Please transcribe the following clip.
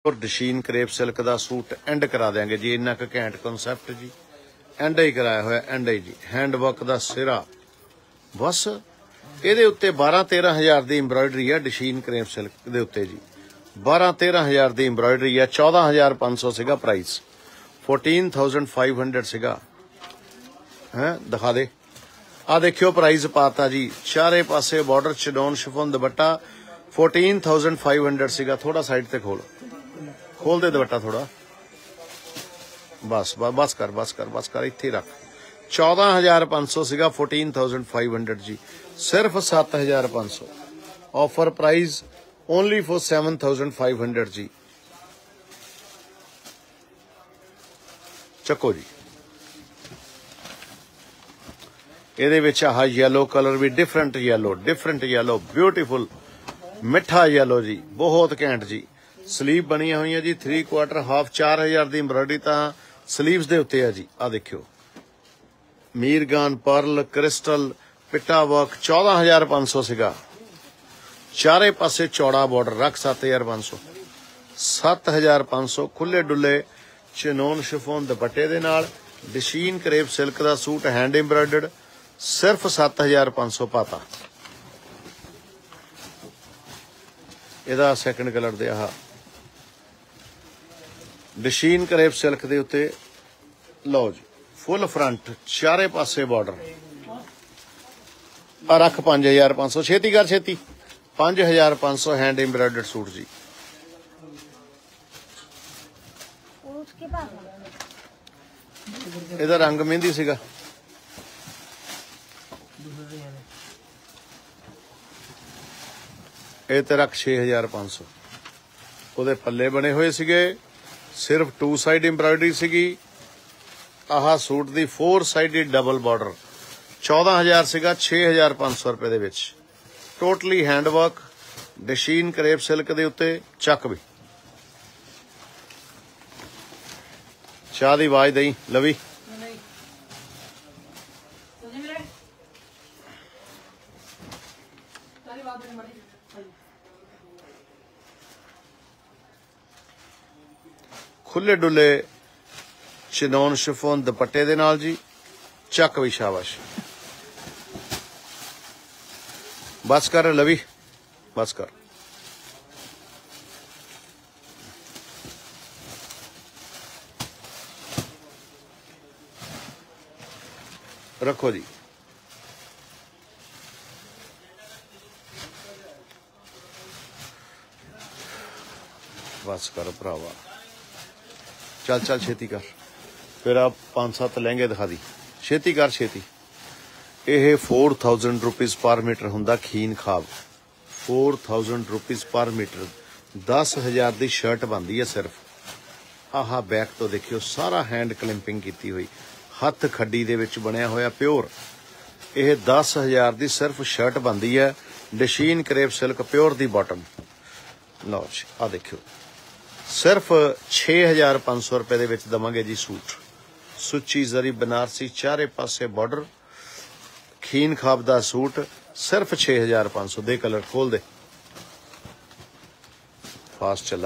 और डशीन crepe silk का सूट एंड करा देंगे जी। इन्ना क घैंट कॉन्सैप्ट जी, एंड ही कराया हुआ एंड ही जी। हैंडवर्क का सिरा बस ये उत्ते 12-13 हज़ार की इंब्रॉयडरी है डशीन क्रेप सिल्क के उत्ते जी। 12-13 हज़ार की इंब्रॉयडरी है। 14,500 सीगा प्राइस, 14,500 सीगा है। दिखा दे आ देखियो प्राइस पाता जी। चारे पासे बॉर्डर चिनोन शिफोन दुपट्टा 14,500 सीगा। थोड़ा साइड ते खोल दे दुपट्टा थोड़ा, बस बस कर बस कर बस कर इत्थे रख। 14,500 सीगा, 14,500 जी। सिर्फ 7,500 ऑफर प्राइस ओनली फॉर 7,500 जी। चको जी। ਇਹਦੇ ਵਿੱਚ ਆਹ येलो कलर भी डिफरेंट येलो ब्यूटीफुल मिठा येलो जी, बहुत घैंट जी। स्लीव बनी हुई है जी 3/4 हाफ। 4,000 की एम्ब्रॉयडरी तो स्लीव्स के उत्ते है जी। आ देखियो मीरगान पर्ल क्रिस्टल पिट्टा वर्क 14,500 सीगा। चारे पासे चौड़ा बॉर्डर रख 7,500 7,500 खुले डुले चिनोन शिफोन दुपट्टे दे नाल डशीन क्रेप सिल्क का सूट हैंड एम्ब्रॉयडर्ड सिर्फ 7,500 पाता। ਇਹਦਾ ਸੈਕੰਡ ਕਲਰ ਦੇ ਆਹ ਡਸ਼ੀਨ ਕਰੇਪ ਸਿਲਕ ਦੇ ਉੱਤੇ ਲਓ ਜੀ। ਫੁੱਲ ਫਰੰਟ ਚਾਰੇ ਪਾਸੇ ਬਾਰਡਰ ਆ ਰੱਖ 5,500। ਛੇਤੀ ਕਰ ਛੇਤੀ। 5,500 हैंड एम्ब्रॉयडर्ड सूट जी। ਇਹਦਾ ਰੰਗ ਮਹਿੰਦੀ ਸੀਗਾ। ਇਹ ਤੇ ਰੱਖ 6,500। ਉਹਦੇ ਪੱਲੇ ਬਣੇ ਹੋਏ ਸੀਗੇ। ਸਿਰਫ 2 ਸਾਈਡ ਐਮਬਰਾਇਡਰੀ ਸੀਗੀ। ਆਹ ਸੂਟ ਦੀ 4 ਸਾਈਡਡ ਡਬਲ ਬਾਰਡਰ 14,000 ਸੀਗਾ। 6,500 ਰੁਪਏ ਦੇ ਵਿੱਚ ਟੋਟਲੀ ਹੈਂਡਵਰਕ ਡਸ਼ੀਨ ਕਰੇਪ ਸਿਲਕ ਦੇ ਉੱਤੇ। ਚੱਕ ਵੀ ਚਾਹ ਦੀ ਆਵਾਜ਼ ਦੇਈ ਲਵੀ। खुले डुले चिनोन शिफोन दुपट्टे दे नाल जी। चक भी शाबाश। बस कर लवी बस कर। रखो जी। बस कर भरावा। चल चल छेती कर। फिर आप 5-7 लहंगे दिखा दी। छेती कर छेती। यह 4,000 रुपीज़ पर मीटर होंदा खीन खाब। 4,000 रुपीज़ पर मीटर 10,000 की शर्ट बनती है सिर्फ। आह बैक तो देखियो सारा हैंड क्लिंपिंग की हुई हथ खड्डी दे विच बनया होया प्योर। यह 10,000 की सिर्फ शर्ट बनती है। डशीन क्रेप सिल्क प्योर दी बॉटम। लो जी आ देखियो सिर्फ 6,500 रुपए दे विच दवांगे जी सूट। सुच्ची जरी बनारसी चारे पासे बॉर्डर खीन खाब दा सूट सिर्फ 6,500 दे। कलर खोल दे फास्ट चला।